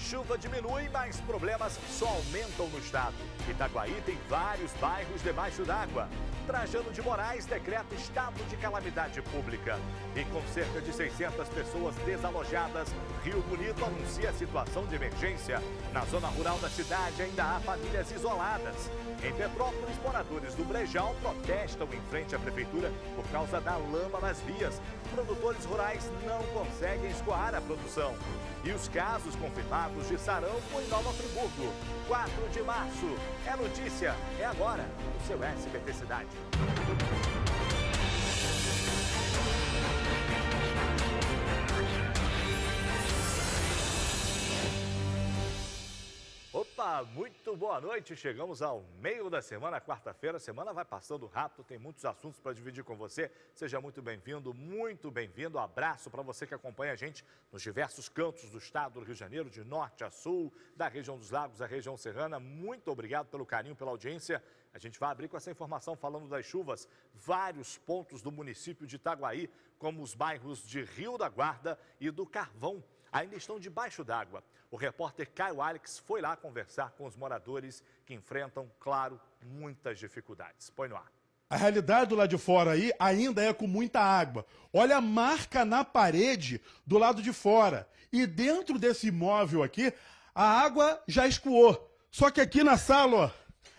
chuva diminui, mas problemas só aumentam no estado. Itaguaí tem vários bairros debaixo d'água. Trajano de Moraes decreta estado de calamidade pública. E com cerca de 600 pessoas desalojadas, Rio Bonito anuncia situação de emergência. Na zona rural da cidade ainda há famílias isoladas. Em Petrópolis, moradores do Brejal protestam em frente à prefeitura por causa da lama nas vias. Produtores rurais não conseguem escoar a produção. E os casos confirmados de sarampo em Nova Friburgo. 4 de março. É notícia. É agora no seu SBT Cidade. Opa, muito boa noite. Chegamos ao meio da semana, quarta-feira. A semana vai passando rápido, tem muitos assuntos para dividir com você. Seja muito bem-vindo, muito bem-vindo. Abraço para você que acompanha a gente nos diversos cantos do estado do Rio de Janeiro, de norte a sul, da região dos lagos, da região serrana. Muito obrigado pelo carinho, pela audiência. A gente vai abrir com essa informação falando das chuvas. Vários pontos do município de Itaguaí, como os bairros de Rio da Guarda e do Carvão, ainda estão debaixo d'água. O repórter Caio Alex foi lá conversar com os moradores que enfrentam, claro, muitas dificuldades. Põe no ar. A realidade do lado de fora aí ainda é com muita água. Olha a marca na parede do lado de fora. E dentro desse imóvel aqui, a água já escoou. Só que aqui na sala, ó,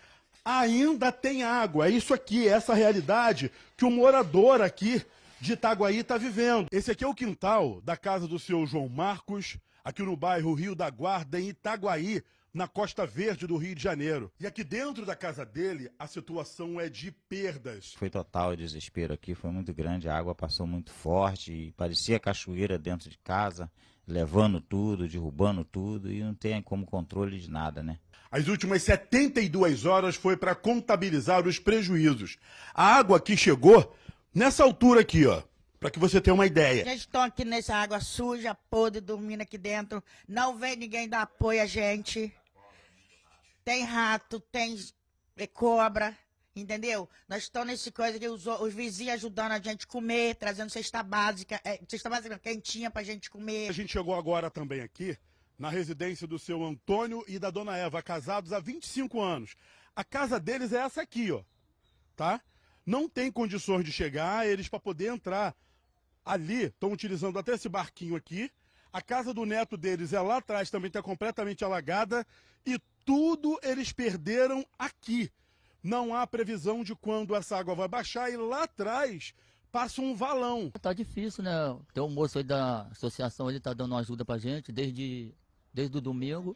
ainda tem água. É isso aqui, essa realidade que o morador aqui de Itaguaí está vivendo. Esse aqui é o quintal da casa do seu João Marcos, aqui no bairro Rio da Guarda, em Itaguaí, na Costa Verde do Rio de Janeiro. E aqui dentro da casa dele, a situação é de perdas. Foi total desespero aqui, foi muito grande, a água passou muito forte, e parecia cachoeira dentro de casa, levando tudo, derrubando tudo, e não tem como controle de nada, né? As últimas 72 horas foi para contabilizar os prejuízos. A água que chegou nessa altura aqui, ó, para que você tenha uma ideia. A gente está aqui nessa água suja, podre, dormindo aqui dentro. Não vem ninguém dar apoio a gente. Tem rato, tem cobra, entendeu? Nós estamos nesse coisa aqui, os vizinhos ajudando a gente a comer, trazendo cesta básica quentinha pra gente comer. A gente chegou agora também aqui na residência do seu Antônio e da dona Eva, casados há 25 anos. A casa deles é essa aqui, ó, tá? Não tem condições de chegar, eles para poder entrar ali, estão utilizando até esse barquinho aqui. A casa do neto deles é lá atrás, também está completamente alagada. E tudo eles perderam aqui. Não há previsão de quando essa água vai baixar e lá atrás passa um valão. Tá difícil, né? Tem um moço aí da associação, ele tá dando uma ajuda pra gente desde o domingo.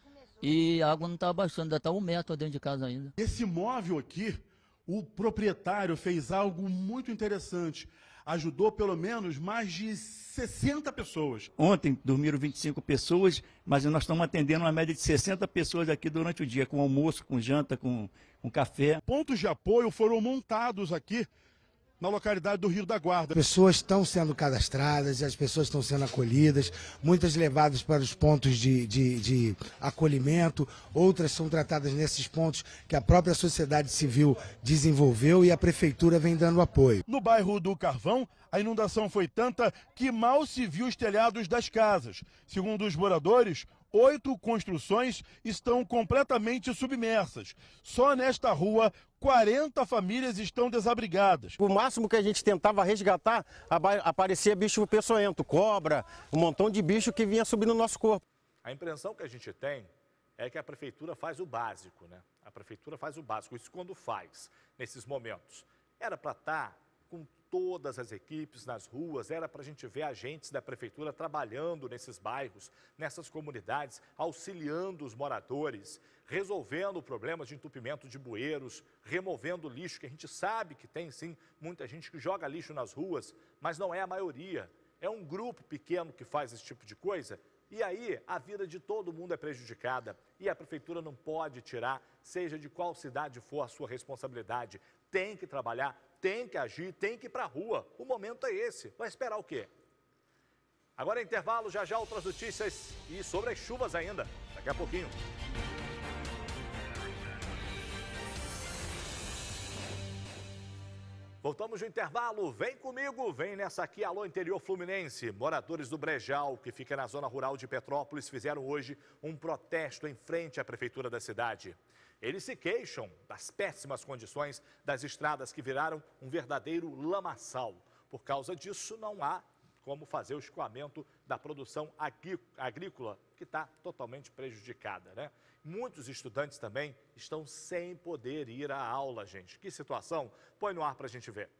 E a água não tá baixando, ainda tá 1 metro dentro de casa ainda. Esse imóvel aqui, o proprietário fez algo muito interessante. Ajudou pelo menos mais de 60 pessoas. Ontem dormiram 25 pessoas, mas nós estamos atendendo uma média de 60 pessoas aqui durante o dia, com almoço, com janta, com café. Pontos de apoio foram montados aqui na localidade do Rio da Guarda. Pessoas estão sendo cadastradas, as pessoas estão sendo acolhidas, muitas levadas para os pontos de acolhimento, outras são tratadas nesses pontos que a própria sociedade civil desenvolveu e a prefeitura vem dando apoio. No bairro do Carvão, a inundação foi tanta que mal se viu os telhados das casas. Segundo os moradores, 8 construções estão completamente submersas. Só nesta rua, 40 famílias estão desabrigadas. O máximo que a gente tentava resgatar, aparecia bicho peçonhento, cobra, um montão de bicho que vinha subir no nosso corpo. A impressão que a gente tem é que a prefeitura faz o básico, né? A prefeitura faz o básico, isso quando faz, nesses momentos. Era para estar com todas as equipes nas ruas, era para a gente ver agentes da prefeitura trabalhando nesses bairros, nessas comunidades, auxiliando os moradores, resolvendo problemas de entupimento de bueiros, removendo lixo, que a gente sabe que tem sim muita gente que joga lixo nas ruas, mas não é a maioria. É um grupo pequeno que faz esse tipo de coisa e aí a vida de todo mundo é prejudicada e a prefeitura não pode tirar, seja de qual cidade for a sua responsabilidade. Tem que trabalhar, tem que agir, tem que ir para a rua. O momento é esse. Vai esperar o quê? Agora é intervalo, já já outras notícias e sobre as chuvas ainda. Daqui a pouquinho. Voltamos de intervalo, vem comigo, vem nessa aqui, alô interior fluminense. Moradores do Brejal, que fica na zona rural de Petrópolis, fizeram hoje um protesto em frente à prefeitura da cidade. Eles se queixam das péssimas condições das estradas que viraram um verdadeiro lamaçal. Por causa disso, não há como fazer o escoamento da produção agrícola, que está totalmente prejudicada, né? Muitos estudantes também estão sem poder ir à aula, gente. Que situação? Põe no ar para a gente ver.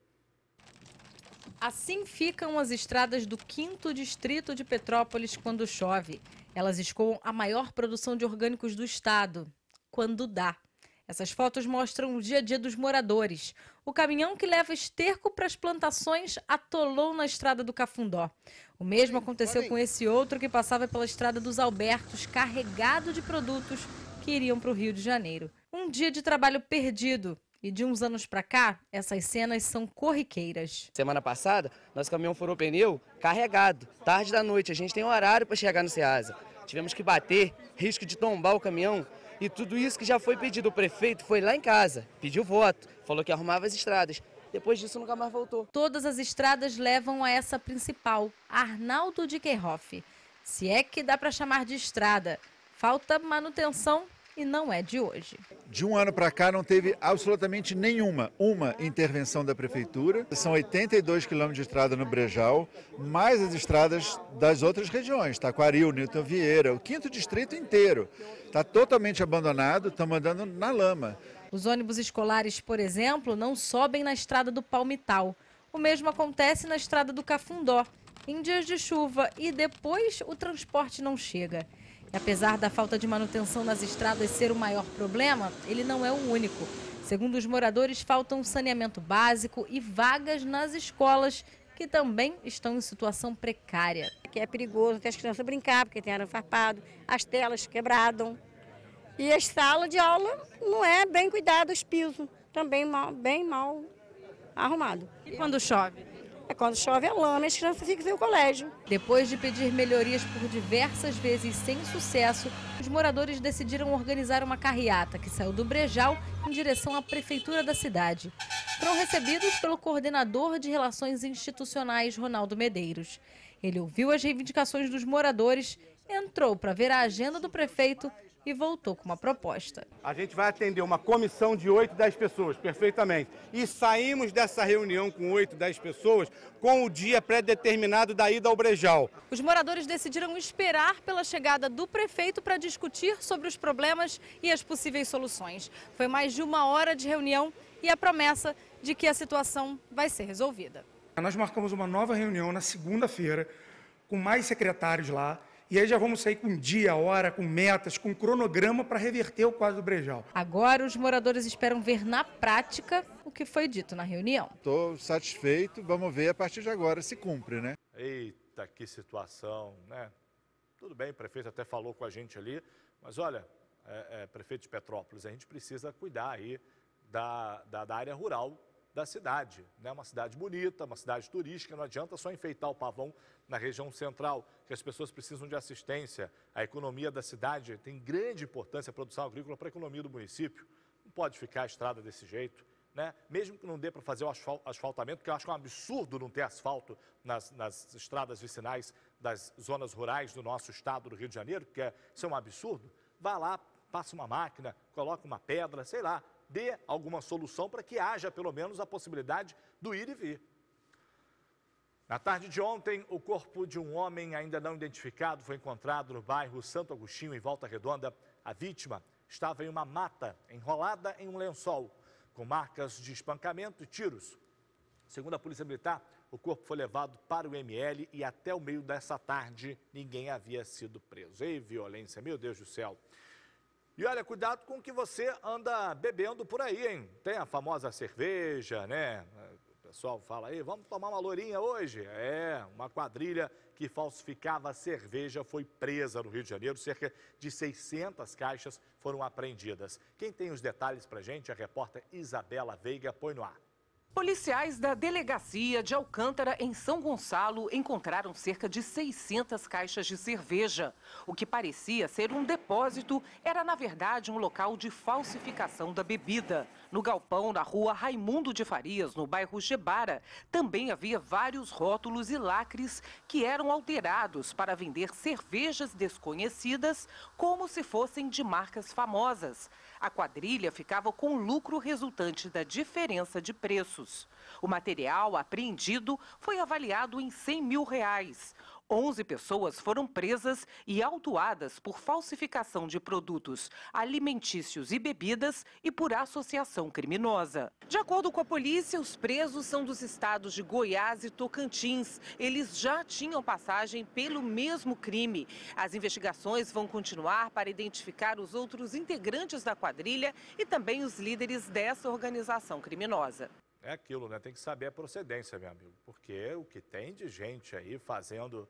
Assim ficam as estradas do 5º distrito de Petrópolis quando chove. Elas escoam a maior produção de orgânicos do estado, quando dá. Essas fotos mostram o dia a dia dos moradores. O caminhão que leva esterco para as plantações atolou na estrada do Cafundó. O mesmo aconteceu com esse outro que passava pela estrada dos Albertos, carregado de produtos que iriam para o Rio de Janeiro. Um dia de trabalho perdido. E de uns anos para cá, essas cenas são corriqueiras. Semana passada, nosso caminhão furou pneu carregado. Tarde da noite, a gente tem horário para chegar no Ceasa. Tivemos que bater, risco de tombar o caminhão. E tudo isso que já foi pedido, o prefeito foi lá em casa, pediu voto, falou que arrumava as estradas. Depois disso nunca mais voltou. Todas as estradas levam a essa principal, Arnaldo de Queiroz. Se é que dá para chamar de estrada, falta manutenção e não é de hoje. De um ano para cá não teve absolutamente nenhuma intervenção da prefeitura. São 82 quilômetros de estrada no Brejal, mais as estradas das outras regiões, Taquaril, Newton Vieira, o 5º distrito inteiro. Está totalmente abandonado, estamos andando na lama. Os ônibus escolares, por exemplo, não sobem na estrada do Palmital. O mesmo acontece na estrada do Cafundó, em dias de chuva, e depois o transporte não chega. E apesar da falta de manutenção nas estradas ser o maior problema, ele não é o único. Segundo os moradores, faltam saneamento básico e vagas nas escolas, que também estão em situação precária. Que é perigoso até as crianças brincar, porque tem arame farpado, as telas quebradas. E a sala de aula não é bem cuidado, os pisos também bem mal arrumado. E quando chove? Quando chove é lama e as crianças ficam sem o colégio. Depois de pedir melhorias por diversas vezes sem sucesso, os moradores decidiram organizar uma carreata que saiu do Brejal em direção à prefeitura da cidade. Foram recebidos pelo coordenador de Relações Institucionais, Ronaldo Medeiros. Ele ouviu as reivindicações dos moradores, entrou para ver a agenda do prefeito e voltou com uma proposta. A gente vai atender uma comissão de 8, 10 pessoas, perfeitamente. E saímos dessa reunião com 8, 10 pessoas com o dia pré-determinado da ida ao Brejal. Os moradores decidiram esperar pela chegada do prefeito para discutir sobre os problemas e as possíveis soluções. Foi mais de 1 hora de reunião e a promessa de que a situação vai ser resolvida. Nós marcamos uma nova reunião na segunda-feira com mais secretários lá. E aí já vamos sair com dia, hora, com metas, com cronograma para reverter o quadro do Brejal. Agora os moradores esperam ver na prática o que foi dito na reunião. Estou satisfeito, vamos ver a partir de agora se cumpre, né? Eita, que situação, né? Tudo bem, o prefeito até falou com a gente ali, mas olha, prefeito de Petrópolis, a gente precisa cuidar aí da área rural da cidade, né? Uma cidade bonita, uma cidade turística, não adianta só enfeitar o pavão na região central, que as pessoas precisam de assistência. A economia da cidade tem grande importância, a produção agrícola para a economia do município. Não pode ficar a estrada desse jeito, né? Mesmo que não dê para fazer o asfaltamento, que eu acho que é um absurdo não ter asfalto nas estradas vicinais das zonas rurais do nosso estado do Rio de Janeiro, que isso é um absurdo. Vá lá, passa uma máquina, coloca uma pedra, sei lá, dê alguma solução para que haja pelo menos a possibilidade do ir e vir. Na tarde de ontem, o corpo de um homem ainda não identificado foi encontrado no bairro Santo Agostinho, em Volta Redonda. A vítima estava em uma mata, enrolada em um lençol, com marcas de espancamento e tiros. Segundo a Polícia Militar, o corpo foi levado para o ML e até o meio dessa tarde ninguém havia sido preso. Ei, violência, meu Deus do céu. E olha, cuidado com o que você anda bebendo por aí, hein? Tem a famosa cerveja, né? O pessoal fala aí, vamos tomar uma lourinha hoje? Uma quadrilha que falsificava cerveja foi presa no Rio de Janeiro. Cerca de 600 caixas foram apreendidas. Quem tem os detalhes pra gente é a repórter Isabela Veiga. Põe no ar. Policiais da Delegacia de Alcântara, em São Gonçalo, encontraram cerca de 600 caixas de cerveja. O que parecia ser um depósito era, na verdade, um local de falsificação da bebida. No galpão, na rua Raimundo de Farias, no bairro Gebara, também havia vários rótulos e lacres que eram alterados para vender cervejas desconhecidas como se fossem de marcas famosas. A quadrilha ficava com o lucro resultante da diferença de preços. O material apreendido foi avaliado em R$100 mil. 11 pessoas foram presas e autuadas por falsificação de produtos alimentícios e bebidas e por associação criminosa. De acordo com a polícia, os presos são dos estados de Goiás e Tocantins. Eles já tinham passagem pelo mesmo crime. As investigações vão continuar para identificar os outros integrantes da quadrilha e também os líderes dessa organização criminosa. É aquilo, né? Tem que saber a procedência, meu amigo, porque o que tem de gente aí fazendo,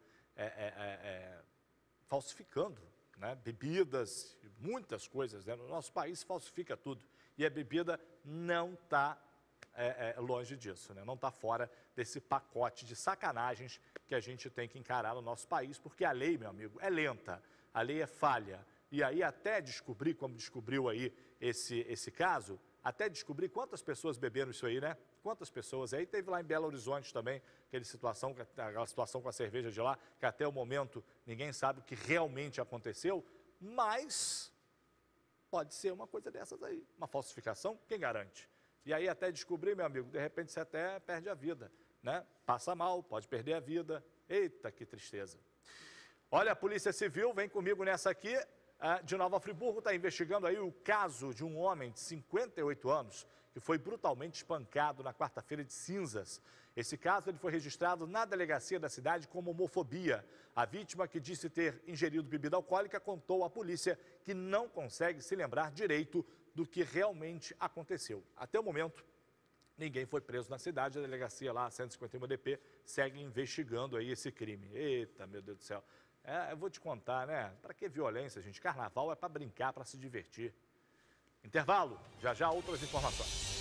falsificando, né? Bebidas, muitas coisas, né? No nosso país falsifica tudo e a bebida não está longe disso, né? Não está fora desse pacote de sacanagens que a gente tem que encarar no nosso país, porque a lei, meu amigo, é lenta, a lei é falha. E aí até descobrir, como descobriu aí esse caso, até descobrir quantas pessoas beberam isso aí, né? Quantas pessoas. Aí teve lá em Belo Horizonte também, aquela situação com a cerveja de lá, que até o momento ninguém sabe o que realmente aconteceu, mas pode ser uma coisa dessas aí, uma falsificação, quem garante? E aí até descobrir, meu amigo, de repente você até perde a vida, né? Passa mal, pode perder a vida. Eita, que tristeza. Olha, a Polícia Civil, vem comigo nessa aqui, de Nova Friburgo, está investigando aí o caso de um homem de 58 anos que foi brutalmente espancado na quarta-feira de cinzas. Esse caso ele foi registrado na delegacia da cidade como homofobia. A vítima, que disse ter ingerido bebida alcoólica, contou à polícia que não consegue se lembrar direito do que realmente aconteceu. Até o momento, ninguém foi preso na cidade. A delegacia lá, 151 DP, segue investigando aí esse crime. Eita, meu Deus do céu. Eu vou te contar, né? Para que violência, gente? Carnaval é para brincar, para se divertir. Intervalo, já outras informações.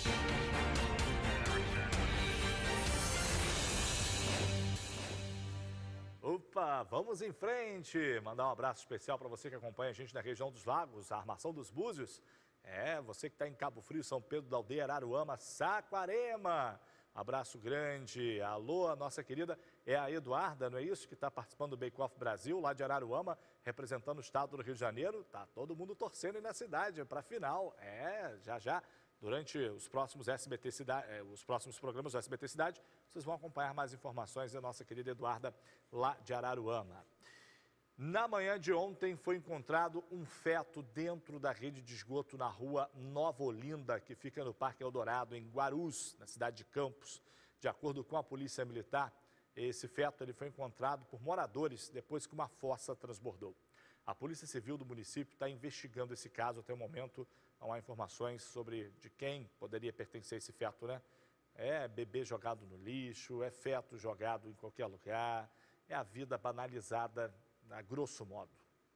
Opa, vamos em frente. Mandar um abraço especial para você que acompanha a gente na região dos Lagos, a Armação dos Búzios. Você que está em Cabo Frio, São Pedro da Aldeia, Araruama, Saquarema. Abraço grande. Alô, a nossa querida é a Eduarda, não é isso? Que está participando do Bake Off Brasil, lá de Araruama, representando o estado do Rio de Janeiro. Tá todo mundo torcendo aí na cidade para a final. Já. Durante os próximos os próximos programas do SBT Cidade, vocês vão acompanhar mais informações da nossa querida Eduarda, lá de Araruama. Na manhã de ontem foi encontrado um feto dentro da rede de esgoto na rua Nova Olinda, que fica no Parque Eldorado, em Guarus, na cidade de Campos. De acordo com a Polícia Militar, esse feto ele foi encontrado por moradores depois que uma fossa transbordou. A Polícia Civil do município está investigando esse caso. Até o momento não há informações sobre de quem poderia pertencer esse feto, né? É bebê jogado no lixo, é feto jogado em qualquer lugar, é a vida banalizada a grosso modo.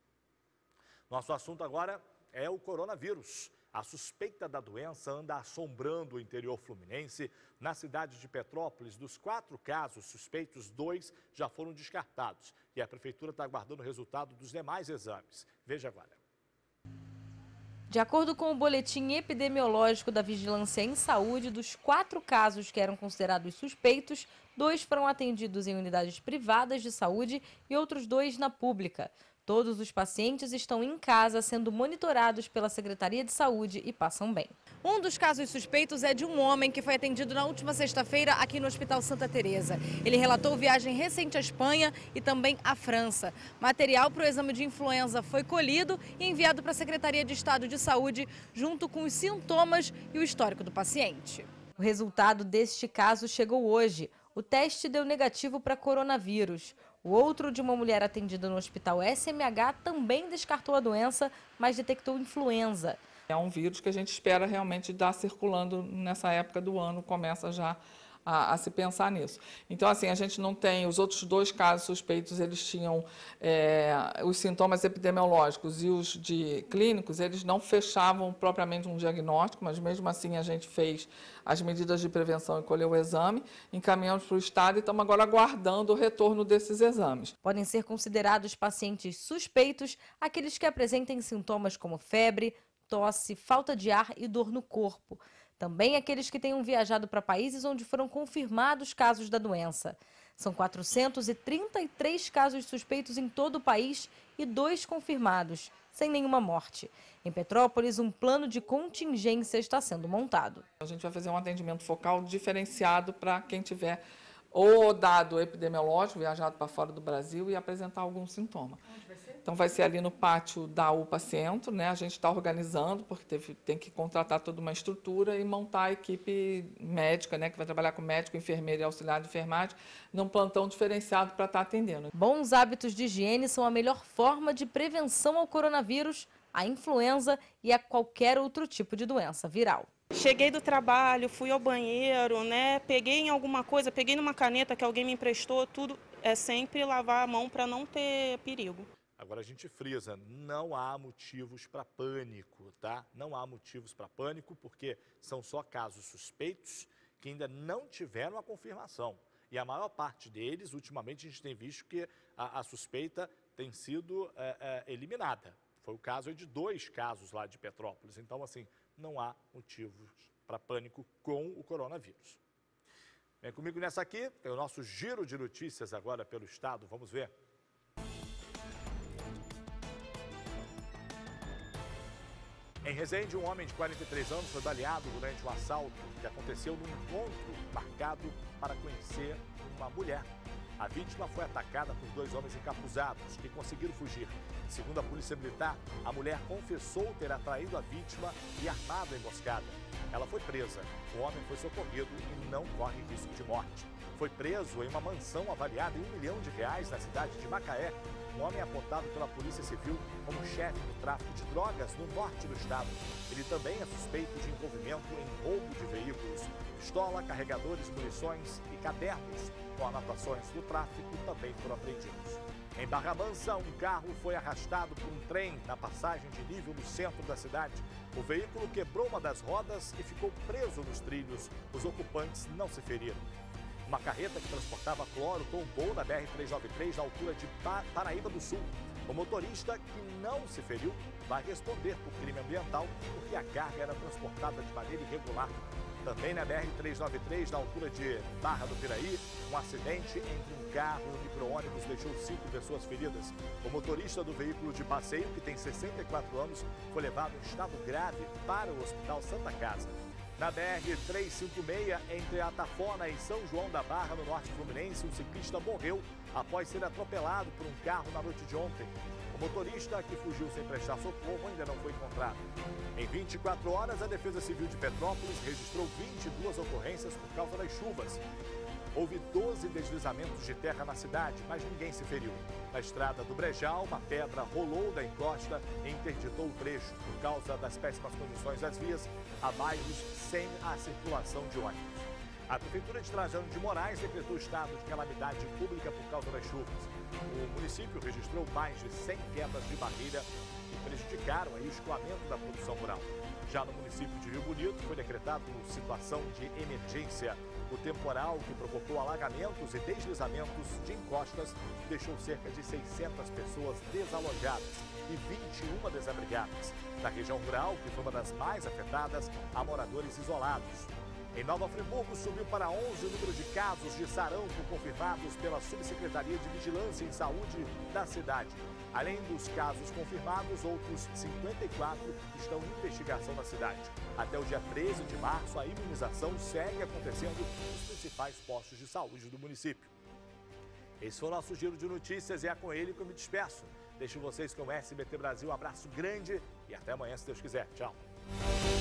Nosso assunto agora é o coronavírus. A suspeita da doença anda assombrando o interior fluminense. Na cidade de Petrópolis, dos 4 casos suspeitos, 2 já foram descartados. E a prefeitura está aguardando o resultado dos demais exames. Veja agora. De acordo com o boletim epidemiológico da Vigilância em Saúde, dos 4 casos que eram considerados suspeitos, 2 foram atendidos em unidades privadas de saúde e outros 2 na pública. Todos os pacientes estão em casa sendo monitorados pela Secretaria de Saúde e passam bem. Um dos casos suspeitos é de um homem que foi atendido na última sexta-feira aqui no Hospital Santa Teresa. Ele relatou viagem recente à Espanha e também à França. Material para o exame de influenza foi colhido e enviado para a Secretaria de Estado de Saúde, junto com os sintomas e o histórico do paciente. O resultado deste caso chegou hoje. O teste deu negativo para coronavírus. O outro, de uma mulher atendida no Hospital SMH, também descartou a doença, mas detectou influenza. É um vírus que a gente espera realmente estar circulando nessa época do ano, começa já a se pensar nisso. Então, assim, a gente não tem, os outros 2 casos suspeitos, eles tinham os sintomas epidemiológicos e os de clínicos, eles não fechavam propriamente um diagnóstico, mas mesmo assim a gente fez as medidas de prevenção e colheu o exame, encaminhamos para o Estado e estamos agora aguardando o retorno desses exames. Podem ser considerados pacientes suspeitos aqueles que apresentem sintomas como febre, tosse, falta de ar e dor no corpo. Também aqueles que tenham viajado para países onde foram confirmados casos da doença. São 433 casos suspeitos em todo o país e 2 confirmados, sem nenhuma morte. Em Petrópolis, um plano de contingência está sendo montado. A gente vai fazer um atendimento focal diferenciado para quem tiver ou dado epidemiológico, viajado para fora do Brasil e apresentar algum sintoma. Onde vai ser? Então vai ser ali no pátio da UPA Centro, né? A gente está organizando, porque tem que contratar toda uma estrutura e montar a equipe médica, né? Que vai trabalhar com médico, enfermeiro e auxiliar de enfermagem, num plantão diferenciado para estar atendendo. Bons hábitos de higiene são a melhor forma de prevenção ao coronavírus, à influenza e a qualquer outro tipo de doença viral. Cheguei do trabalho, fui ao banheiro, né? Peguei em alguma coisa, peguei numa caneta que alguém me emprestou, tudo é sempre lavar a mão para não ter perigo. Agora a gente frisa, não há motivos para pânico, tá? Não há motivos para pânico porque são só casos suspeitos que ainda não tiveram a confirmação. E a maior parte deles, ultimamente, a gente tem visto que a suspeita tem sido eliminada. Foi o caso de 2 casos lá de Petrópolis. Então, assim, não há motivos para pânico com o coronavírus. Vem comigo nessa aqui, tem o nosso giro de notícias agora pelo estado. Vamos ver. Em Resende, um homem de 43 anos foi baleado durante um assalto que aconteceu num encontro marcado para conhecer uma mulher. A vítima foi atacada por 2 homens encapuzados que conseguiram fugir. Segundo a Polícia Militar, a mulher confessou ter atraído a vítima e armado a emboscada. Ela foi presa. O homem foi socorrido e não corre risco de morte. Foi preso em uma mansão avaliada em R$1 milhão na cidade de Macaé. Um homem apontado pela Polícia Civil como chefe do tráfico de drogas no norte do estado. Ele também é suspeito de envolvimento em roubo de veículos. Pistola, carregadores, munições e cadernos com anotações do tráfico também foram apreendidos. Em Barra Mansa, um carro foi arrastado por um trem na passagem de nível no centro da cidade. O veículo quebrou uma das rodas e ficou preso nos trilhos. Os ocupantes não se feriram. Uma carreta que transportava cloro tombou na BR-393 na altura de Paraíba do Sul. O motorista, que não se feriu, vai responder por crime ambiental porque a carga era transportada de maneira irregular. Também na BR-393, na altura de Barra do Piraí, um acidente entre um carro e um micro-ônibus deixou 5 pessoas feridas. O motorista do veículo de passeio, que tem 64 anos, foi levado em estado grave para o Hospital Santa Casa. Na BR-356, entre Atafona e São João da Barra, no norte fluminense, um ciclista morreu após ser atropelado por um carro na noite de ontem. O motorista, que fugiu sem prestar socorro, ainda não foi encontrado. Em 24 horas, a Defesa Civil de Petrópolis registrou 22 ocorrências por causa das chuvas. Houve 12 deslizamentos de terra na cidade, mas ninguém se feriu. Na estrada do Brejal, uma pedra rolou da encosta e interditou o trecho. Por causa das péssimas condições das vias, há bairros sem a circulação de ônibus. A Prefeitura de Trajano de Moraes decretou estado de calamidade pública por causa das chuvas. O município registrou mais de 100 quebras de barreira que prejudicaram o escoamento da produção rural. Já no município de Rio Bonito, foi decretado situação de emergência. O temporal que provocou alagamentos e deslizamentos de encostas deixou cerca de 600 pessoas desalojadas e 21 desabrigadas. Na região rural, que foi uma das mais afetadas, há moradores isolados. Em Nova Friburgo, subiu para 11 o número de casos de sarampo confirmados pela Subsecretaria de Vigilância em Saúde da cidade. Além dos casos confirmados, outros 54 estão em investigação na cidade. Até o dia 13 de março, a imunização segue acontecendo nos principais postos de saúde do município. Esse foi o nosso giro de notícias e é com ele que eu me despeço. Deixo vocês com o SBT Brasil. Um abraço grande e até amanhã, se Deus quiser. Tchau.